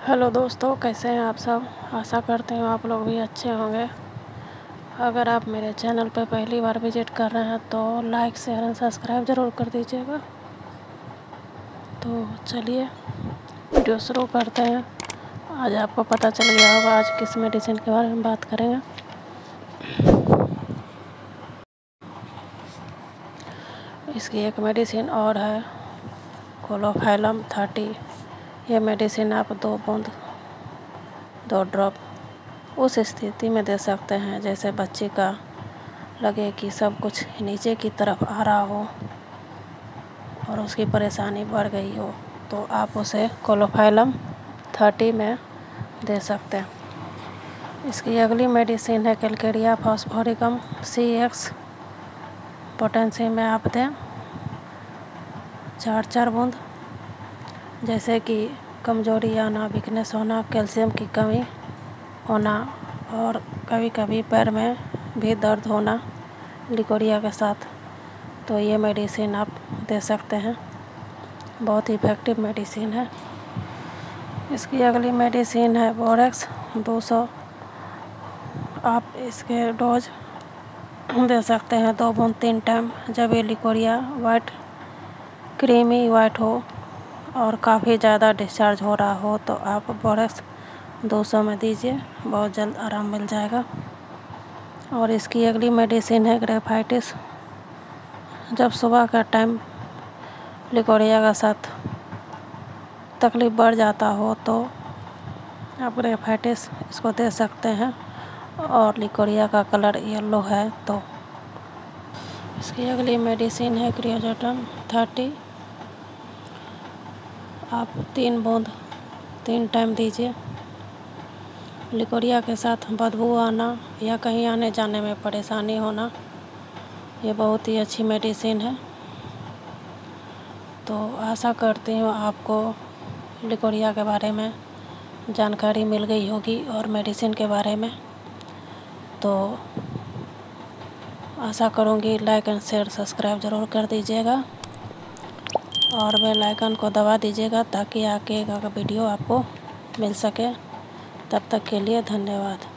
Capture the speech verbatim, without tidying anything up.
Hello दोस्तों, कैसे हैं आप सब। आशा करते हैं आप लोग भी अच्छे होंगे। अगर आप मेरे चैनल पर पहली बार विजिट कर रहे हैं तो लाइक शेयर एंड सब्सक्राइब ज़रूर कर दीजिएगा। तो चलिए वीडियो शुरू करते हैं। आज आपको पता चल गया होगा आज किस मेडिसिन के बारे में बात करेंगे। इसकी एक मेडिसिन और है कोलोफैलम थर्टी। ये मेडिसिन आप दो बूंद दो ड्रॉप उस स्थिति में दे सकते हैं जैसे बच्चे का लगे कि सब कुछ नीचे की तरफ आ रहा हो और उसकी परेशानी बढ़ गई हो, तो आप उसे कोलोफैलम थर्टी में दे सकते हैं। इसकी अगली मेडिसिन है calcarea phosphoricum C X potency में आप दें चार चार बूंद। जैसे कि कमजोरी आना, वीकनेस होना, कैल्शियम की कमी होना और कभी कभी पैर में भी दर्द होना लिकोरिया के साथ, तो ये मेडिसिन आप दे सकते हैं। बहुत ही इफ़ेक्टिव मेडिसिन है। इसकी अगली मेडिसिन है बोरेक्स दो सौ। आप इसके डोज दे सकते हैं दो बूंद तीन टाइम जब ये लिकोरिया वाइट क्रीमी वाइट हो और काफ़ी ज़्यादा डिस्चार्ज हो रहा हो, तो आप बोरेक्स दो सौ में दीजिए, बहुत जल्द आराम मिल जाएगा। और इसकी अगली मेडिसिन है ग्रेफाइटिस। जब सुबह का टाइम लिकोरिया का साथ तकलीफ़ बढ़ जाता हो तो आप ग्रेफाइटिस इसको दे सकते हैं और लिकोरिया का कलर येलो है तो। इसकी अगली मेडिसिन है क्रियोजोटम थर्टी। आप तीन बूंद तीन टाइम दीजिए। लिकोरिया के साथ बदबू आना या कहीं आने जाने में परेशानी होना, ये बहुत ही अच्छी मेडिसिन है। तो आशा करती हूँ आपको लिकोरिया के बारे में जानकारी मिल गई होगी और मेडिसिन के बारे में। तो आशा करूँगी लाइक एंड शेयर सब्सक्राइब ज़रूर कर दीजिएगा और बेल आइकन को दबा दीजिएगा ताकि आगे का वीडियो आपको मिल सके। तब तक के लिए धन्यवाद।